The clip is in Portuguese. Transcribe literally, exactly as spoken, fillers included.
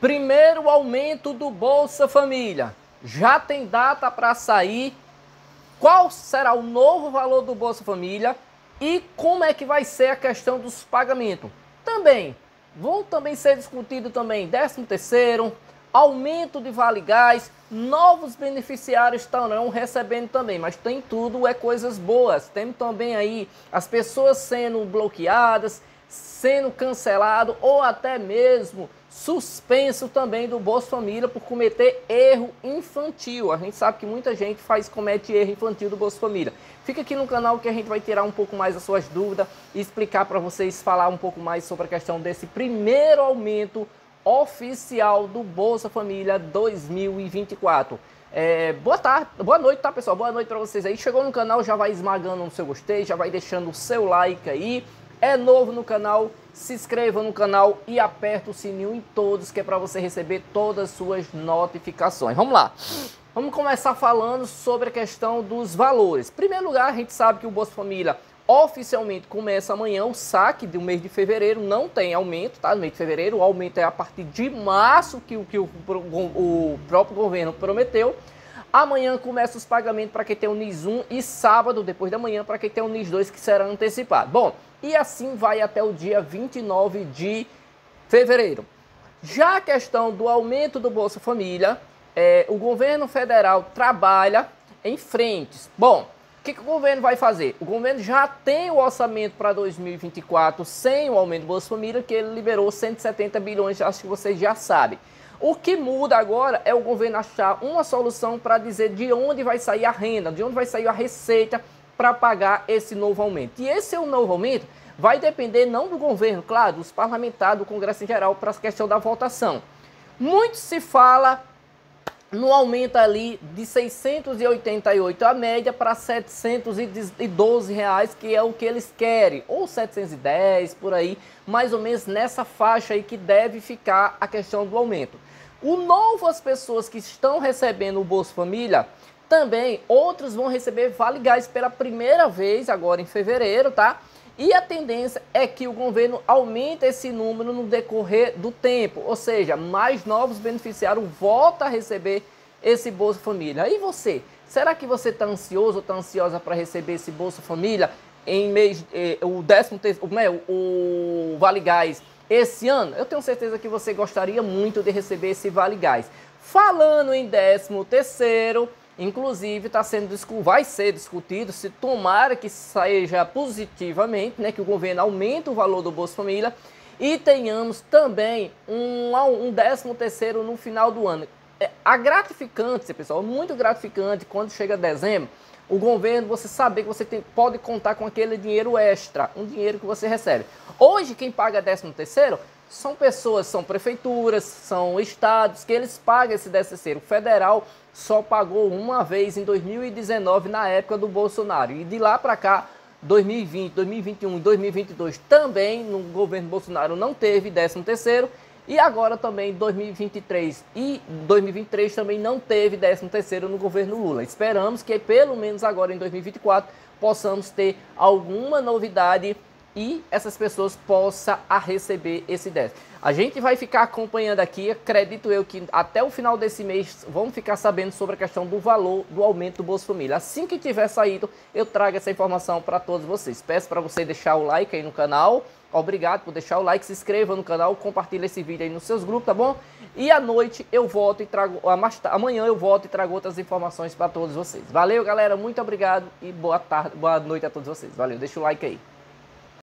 Primeiro aumento do Bolsa Família. Já tem data para sair? Qual será o novo valor do Bolsa Família? E como é que vai ser a questão dos pagamentos? Também, vão também ser discutido também décimo terceiro, aumento de Vale Gás, novos beneficiários estarão recebendo também, mas tem tudo é coisas boas. Tem também aí as pessoas sendo bloqueadas, sendo cancelado ou até mesmo suspenso também do Bolsa Família por cometer erro infantil. A gente sabe que muita gente faz comete erro infantil do Bolsa Família. Fica aqui no canal que a gente vai tirar um pouco mais as suas dúvidas e explicar para vocês, falar um pouco mais sobre a questão desse primeiro aumento oficial do Bolsa Família dois mil e vinte e quatro. É, boa tarde, boa noite, tá, pessoal? Boa noite para vocês aí. Chegou no canal, já vai esmagando no seu gostei, já vai deixando o seu like aí. É novo no canal, se inscreva no canal e aperta o sininho em todos, que é para você receber todas as suas notificações. Vamos lá. Vamos começar falando sobre a questão dos valores. Em primeiro lugar, a gente sabe que o Bolsa Família oficialmente começa amanhã, o saque do mês de fevereiro, não tem aumento, tá? No mês de fevereiro, o aumento é a partir de março, que, que o, o próprio governo prometeu. Amanhã começa os pagamentos para quem tem o N I S um e sábado, depois da manhã, para quem tem o N I S dois, que será antecipado. Bom, e assim vai até o dia vinte e nove de fevereiro. Já a questão do aumento do Bolsa Família, é, o governo federal trabalha em frentes. Bom, o que, que o governo vai fazer? O governo já tem o orçamento para dois mil e vinte e quatro sem o aumento do Bolsa Família, que ele liberou cento e setenta bilhões, acho que vocês já sabem. O que muda agora é o governo achar uma solução para dizer de onde vai sair a renda, de onde vai sair a receita para pagar esse novo aumento. E esse é o novo aumento vai depender não do governo, claro, dos parlamentares, do Congresso em geral, para a questão da votação. Muito se fala no aumento ali de seiscentos e oitenta e oito a média para setecentos e doze reais, que é o que eles querem, ou setecentos e dez por aí, mais ou menos nessa faixa aí que deve ficar a questão do aumento. O novo, as pessoas que estão recebendo o Bolsa Família, também outros vão receber Vale Gás pela primeira vez agora em fevereiro, tá? E a tendência é que o governo aumente esse número no decorrer do tempo, ou seja, mais novos beneficiários voltam a receber esse Bolsa Família. E você? Será que você está ansioso ou está ansiosa para receber esse Bolsa Família em mês, eh, o décimo terceiro, o Vale Gás esse ano? Eu tenho certeza que você gostaria muito de receber esse Vale Gás. Falando em décimo terceiro, inclusive tá sendo, vai ser discutido, se tomara que seja positivamente, né, que o governo aumente o valor do Bolsa Família e tenhamos também um, um décimo terceiro no final do ano. É, a gratificante, pessoal, muito gratificante quando chega dezembro, o governo, você saber que você tem, pode contar com aquele dinheiro extra, um dinheiro que você recebe. Hoje quem paga décimo terceiro são pessoas, são prefeituras, são estados que eles pagam esse décimo terceiro. O federal só pagou uma vez em dois mil e dezenove, na época do Bolsonaro. E de lá para cá, dois mil e vinte, dois mil e vinte e um e dois mil e vinte e dois também, no governo Bolsonaro não teve décimo terceiro. E agora também dois mil e vinte e três e dois mil e vinte e três também não teve décimo terceiro no governo Lula. Esperamos que pelo menos agora em dois mil e vinte e quatro possamos ter alguma novidade e essas pessoas possam a receber esse décimo. A gente vai ficar acompanhando aqui, acredito eu que até o final desse mês vamos ficar sabendo sobre a questão do valor do aumento do Bolsa Família. Assim que tiver saído, eu trago essa informação para todos vocês. Peço para você deixar o like aí no canal. Obrigado por deixar o like, se inscreva no canal, compartilhe esse vídeo aí nos seus grupos, tá bom? E à noite eu volto e trago, amanhã eu volto e trago outras informações para todos vocês. Valeu, galera, muito obrigado e boa tarde, boa noite a todos vocês. Valeu, deixa o like aí.